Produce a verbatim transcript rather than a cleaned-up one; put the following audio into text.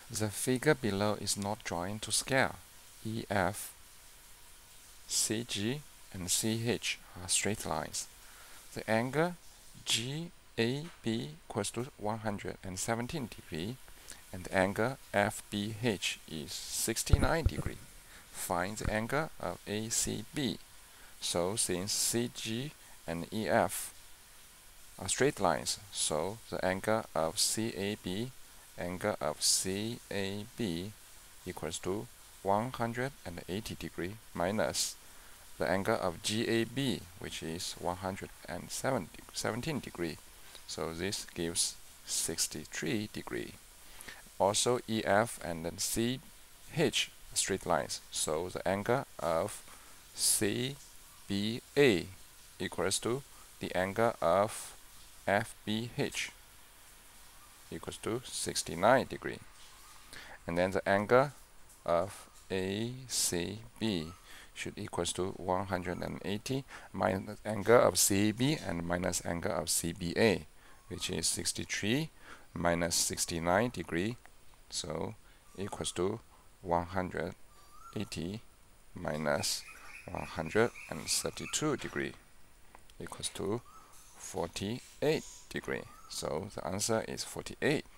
The figure below is not drawn to scale. E F, C G, and C H are straight lines. The angle G A B equals to one hundred seventeen degree, and the angle F B H is sixty-nine degree. Find the angle of A C B. So since C G and E F are straight lines, so the angle of C A B, angle of C A B equals to one hundred eighty degree minus the angle of G A B, which is one hundred seventeen degree. So this gives sixty-three degree. Also E F and then C H straight lines, so the angle of C B A equals to the angle of F B H equals to sixty-nine degree. And then the angle of A C B should equals to one hundred eighty minus angle of C A B and minus angle of C B A, which is sixty-three minus sixty-nine degree, so equals to one hundred eighty minus one hundred thirty-two degree equals to forty-eight degree. So the answer is forty-eight.